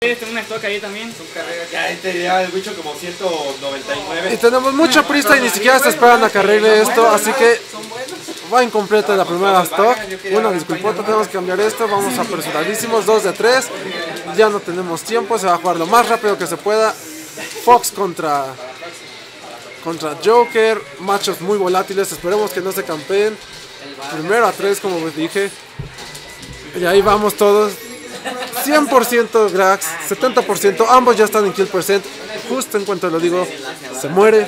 Tengo una stock ahí también. Ya el bicho como 199. Y tenemos mucha prisa y ni siquiera se esperan a que arregle esto, así que va incompleta la primera stock. Una disculpota, tenemos que cambiar esto, vamos apresuradísimos, 2 de 3. Ya no tenemos tiempo, se va a jugar lo más rápido que se pueda. Fox contra Joker, matchups muy volátiles, esperemos que no se campeen. Primero a 3 como les dije. Y ahí vamos todos. 100% Grax, 70%, ambos ya están en kill percent. Justo en cuanto lo digo, se muere.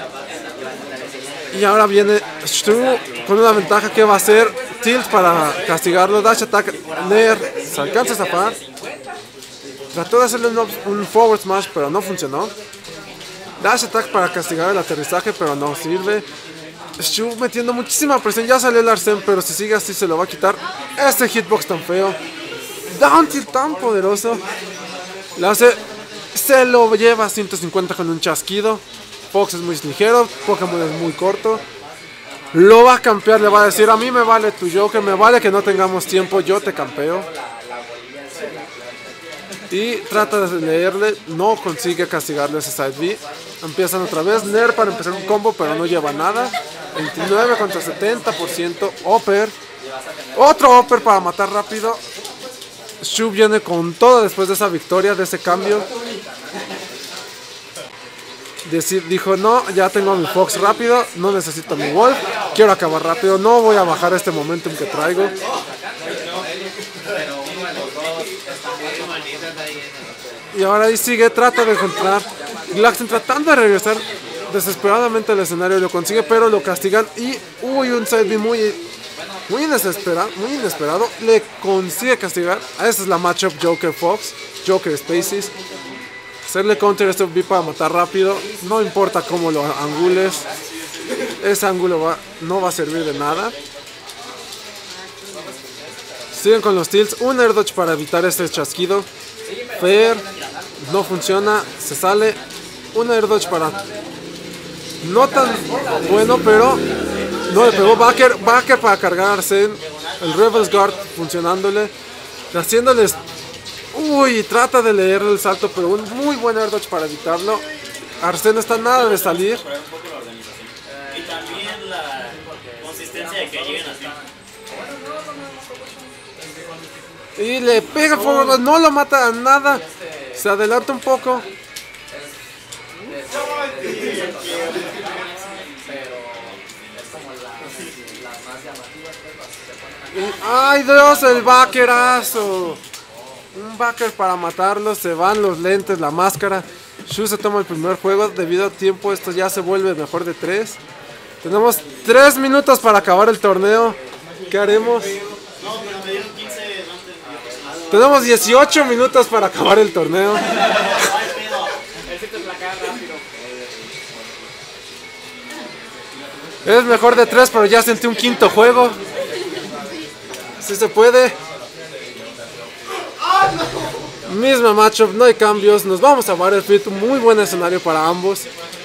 Y ahora viene Stu con una ventaja que va a hacer tilt para castigarlo. Dash attack, Nair se alcanza a zafar. Trató de hacerle un forward smash, pero no funcionó. Dash attack para castigar el aterrizaje, pero no sirve. Stu metiendo muchísima presión, ya salió el Arsene, pero si sigue así se lo va a quitar. Este hitbox tan feo. Down tilt tan poderoso. Le hace. Se lo lleva a 150 con un chasquido. Fox es muy ligero. Pokémon es muy corto. Lo va a campear. Le va a decir: a mí me vale tu Joker. Me vale que no tengamos tiempo. Yo te campeo. Y trata de leerle. No consigue castigarle ese side B. Empiezan otra vez. Nair para empezar un combo, pero no lleva nada. 29 contra 70%. Upper. Otro upper para matar rápido. Stu viene con todo después de esa victoria, de ese cambio. Dijo: no, ya tengo a mi Fox rápido, no necesito a mi Wolf, quiero acabar rápido, no voy a bajar este momentum que traigo. Y ahora ahí sigue, trata de encontrar Glaxen tratando de regresar desesperadamente al escenario, lo consigue, pero lo castigan. Y un side B muy inesperado, le consigue castigar. Esa es la matchup Joker-Fox, Joker-Spaces. Hacerle counter este B para matar rápido, no importa cómo lo angules, ese ángulo no va a servir de nada. Siguen con los tilts, un air dodge para evitar este chasquido. Fair, no funciona, se sale. Un air dodge para... no tan bueno, pero... no le pegó. Backer para cargar a Arsene. El Rebel's Guard funcionándole. Haciéndoles... uy, trata de leer el salto, pero un muy buen air dodge para evitarlo. Arsene está nada de salir. Y también la consistencia de que lleguen así. Y le pega forward, no lo mata a nada. Se adelanta un poco. ¡Ay, Dios! El backerazo. Un backer para matarlo. Se van los lentes, la máscara. Shu se toma el primer juego. Debido a tiempo, esto ya se vuelve mejor de 3. Tenemos 3 minutos para acabar el torneo. ¿Qué haremos? Tenemos 18 minutos para acabar el torneo. Es mejor de 3, pero ya sentí un quinto juego. Si se puede. Misma matchup, no hay cambios. Nos vamos a Battlefield. Muy buen escenario para ambos.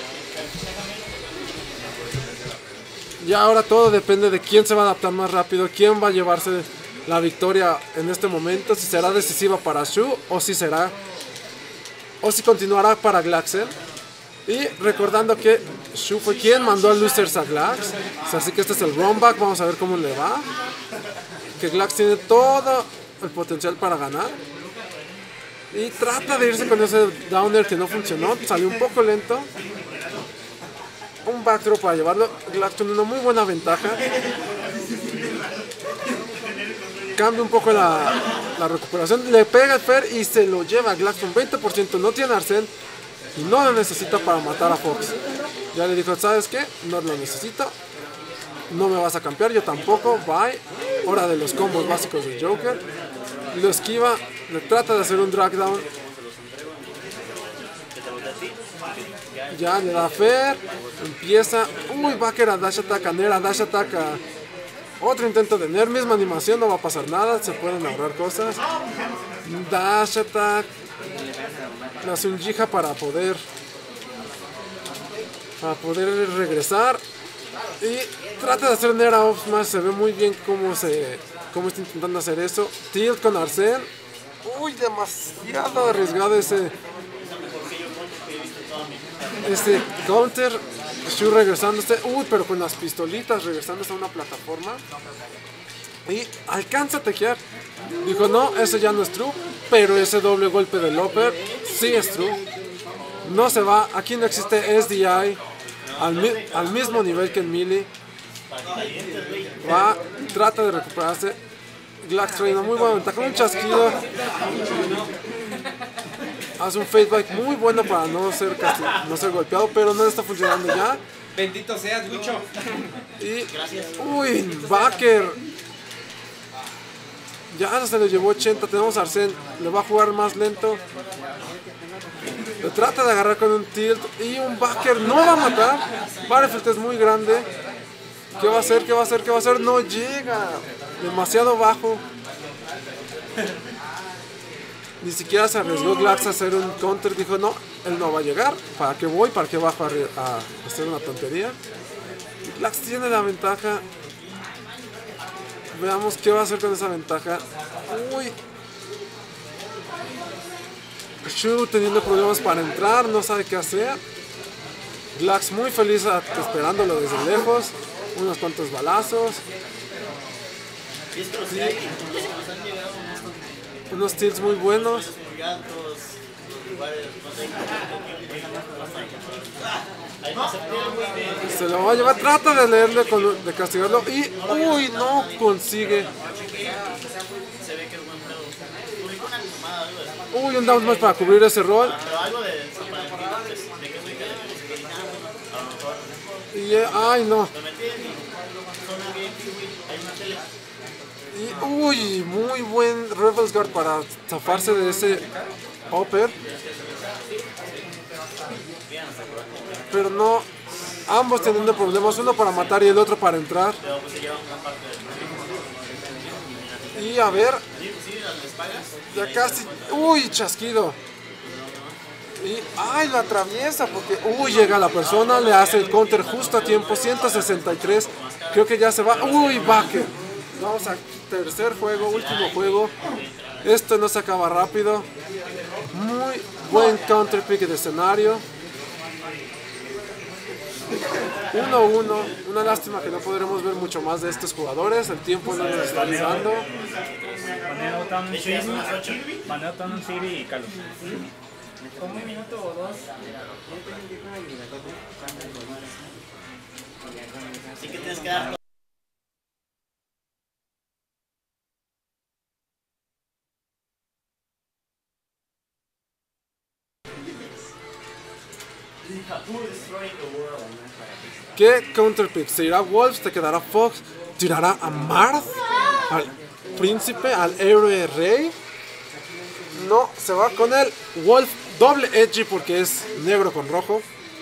Y ahora todo depende de quién se va a adaptar más rápido. Quién va a llevarse la victoria en este momento. Si será decisiva para Shu o si continuará para Glaxen. Y recordando que Shu fue quien mandó a losers a Glax. Así que este es el run back. Vamos a ver cómo le va. Que Glax tiene todo el potencial para ganar. Y trata de irse con ese downer que no funcionó. Salió un poco lento. Un backthrow para llevarlo. Glax con una muy buena ventaja. Cambia un poco la recuperación. Le pega el Fair y se lo lleva a Glax con 20%. No tiene Arsene. Y no lo necesita para matar a Fox. Ya le dijo: ¿sabes qué? No lo necesito. No me vas a campear, yo tampoco. Bye. Hora de los combos básicos del Joker. Lo esquiva. Le trata de hacer un drag down. Ya le da Fair. Empieza. Uy, Backer a dash attack a Nair, a dash attack a... otro intento de Nair. Misma animación, no va a pasar nada. Se pueden ahorrar cosas. Dash attack. Le hace un Jiha para poder regresar. Y trata de hacer Nair off smash. Se ve muy bien cómo está intentando hacer eso. Tilt con Arsene. Uy, demasiado arriesgado ese counter. Shu regresándose. Uy, pero con las pistolitas regresándose a una plataforma. Y alcanza a tequear. Dijo, no, ese ya no es true. Pero ese doble golpe del upper sí es true. No se va. Aquí no existe SDI al mismo nivel que en melee. Va, trata de recuperarse. Glax trae una muy buena ventaja. Un chasquido. Hace un fadeback muy bueno para no ser golpeado. Pero no está funcionando ya. Bendito seas, Wicho. Y, uy, Backer. Ya se le llevó 80. Tenemos a Arsene. Le va a jugar más lento. Lo trata de agarrar con un tilt. Y un Backer no va a matar. Battlefield es muy grande. ¿Qué va a hacer? ¿Qué va a hacer? ¿Qué va a hacer? No llega. Demasiado bajo. Ni siquiera se arriesgó Glax a hacer un counter. Dijo, no, él no va a llegar. ¿Para qué voy? ¿Para qué bajo a hacer una tontería? Glax tiene la ventaja. Veamos qué va a hacer con esa ventaja. Uy. Shu teniendo problemas para entrar. No sabe qué hacer. Glax muy feliz esperándolo desde lejos. Unos cuantos balazos. Sí. Unos tilts muy buenos. Se lo va a llevar, trata de leerle, de castigarlo y uy, no consigue. Uy, un down más para cubrir ese rol. Y ay, no. Y uy, muy buen Rebels Guard para zafarse de ese upper. Pero no, ambos teniendo problemas, uno para matar y el otro para entrar. Y a ver, ya casi, uy, chasquido. Y ay, lo atraviesa porque uy, llega la persona, le hace el counter justo a tiempo, 163. Creo que ya se va. Uy, Backer. Vamos al tercer juego, último juego. Esto no se acaba rápido. Muy buen counter pick de escenario. 1-1. Una lástima que no podremos ver mucho más de estos jugadores. El tiempo no nos está ayudando. Maneo Siri y Carlos. Como un minuto o dos. Así que tienes que dar. ¿Qué counter pick? ¿Se irá Wolves? ¿Te quedará Fox? ¿Tirará a Marth? ¿Al príncipe? ¿Al héroe rey? No, se va con el Wolf doble edgy porque es negro con rojo.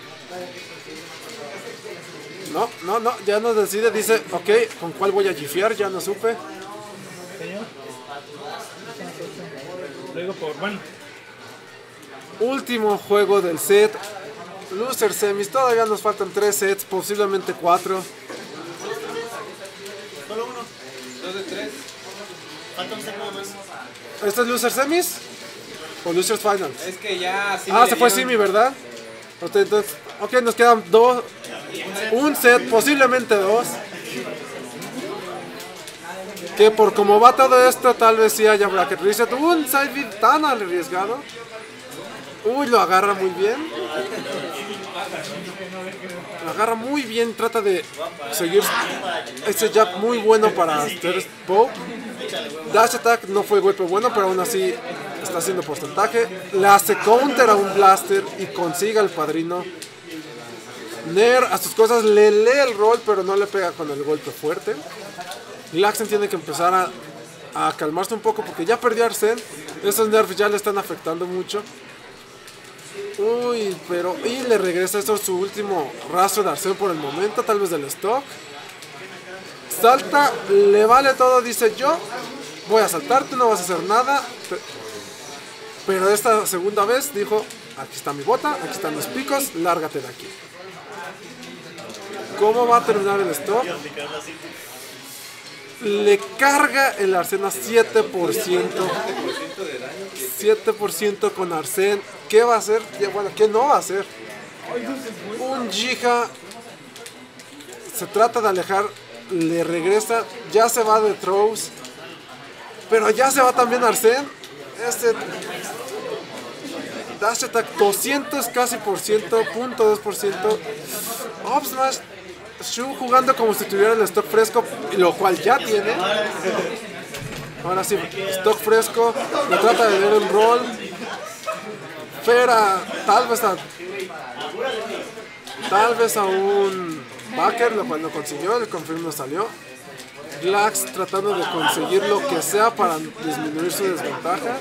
No, no, no, ya no decide, dice, ok, ¿con cuál voy a gifear? Ya no supe. Luego por, bueno. Último juego del set. Loser semis, todavía nos faltan 3 sets, posiblemente 4. Solo uno. 2 de 3. Falta un set nada más. ¿Este es Loser semis? ¿O Losers Finals? Es que ya. Ah, se fue Simi, ¿verdad? Entonces, ok, nos quedan 2. Un set, posiblemente 2. Que por como va todo esto, tal vez sí haya bracket reset. Un side beat tan arriesgado. Uy, lo agarra muy bien. Lo agarra muy bien. Trata de seguir ese jab muy bueno para hacer Pope. Dash attack no fue golpe bueno, pero aún así está haciendo porcentaje. Le hace counter a un blaster y consigue al padrino. Nair a sus cosas le lee el rol, pero no le pega con el golpe fuerte. Glaxen tiene que empezar a calmarse un poco porque ya perdió a Arsene. Esos nerfs ya le están afectando mucho. Uy, pero... Y le regresa esto su último rastro de Arsene por el momento, tal vez del stock. Salta, le vale todo, dice yo voy a saltarte, no vas a hacer nada. Pero esta segunda vez dijo, aquí está mi bota, aquí están mis picos, lárgate de aquí. ¿Cómo va a terminar el stock? Le carga el Arsena 7%. 7% con Arsene. ¿Qué va a hacer? Bueno, ¿qué no va a hacer? Un Jiha se trata de alejar, le regresa, ya se va de throws, pero ya se va también Arsene. Este dash attack 200 casi por ciento, 0.2%. Up smash, Shu jugando como si tuviera el stock fresco, lo cual ya tiene. Ahora sí, stock fresco, le trata de ver un roll. Fera, tal vez a un backer, lo cual no consiguió, el confirm no salió. Glax tratando de conseguir lo que sea para disminuir su desventaja.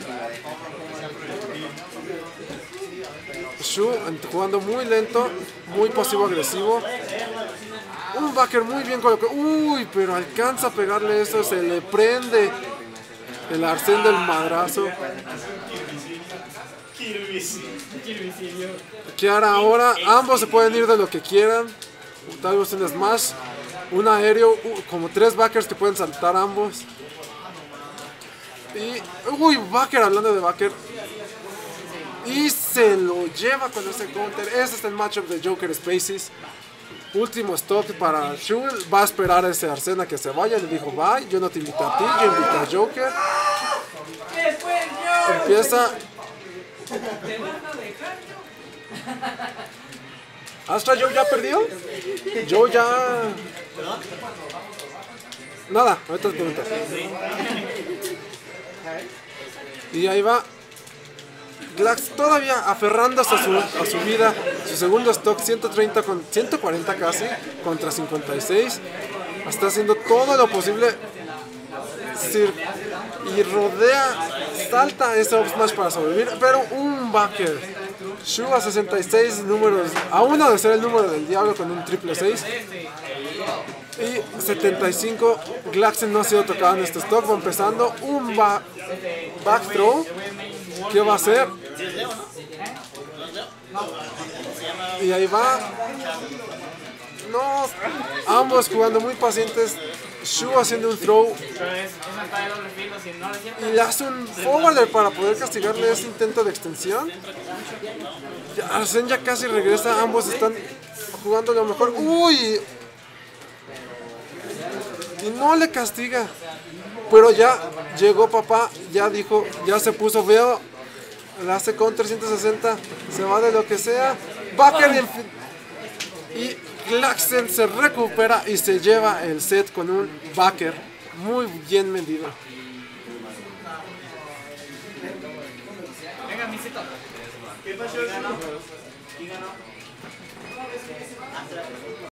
Shu jugando muy lento, muy pasivo-agresivo. Un backer muy bien colocado. Uy, pero alcanza a pegarle eso, se le prende el Arsene del madrazo. ¿Qué hará ahora? Ambos se pueden ir de lo que quieran. Tal vez un smash, un aéreo, como 3 backers que pueden saltar ambos. Y, uy, backer, hablando de backer. Y se lo lleva con ese counter. Ese es el matchup de Joker Spaces. Último stock para Shu. Va a esperar a ese Arsena que se vaya. Le dijo bye, yo no te invito a ti, yo invito a Joker. Empieza. ¿Astra Joe ya perdió? Joe ya... Nada, ahorita te pregunto. Y ahí va Glax todavía aferrándose a su vida. Su segundo stock, 130 con 140 casi, contra 56. Está haciendo todo lo posible. Y rodea, salta ese up smash para sobrevivir, pero un backer. Shu a 66 números, a uno de ser el número del diablo con un triple 6. Y 75, Glaxen no ha sido tocado en este stock, va empezando un back throw. ¿Qué va a hacer? Y ahí va. No, ambos jugando muy pacientes. Shu haciendo un throw y le hace un forwarder para poder castigarle ese intento de extensión. Arsene ya casi regresa, ambos están jugando lo mejor. ¡Uy! Y no le castiga. Pero ya llegó papá, ya dijo, ya se puso feo. Le hace counter 160, se va de lo que sea. Backer y Glaxen se recupera y se lleva el set con un backer muy bien medido. Venga, misito. ¿Qué pasó?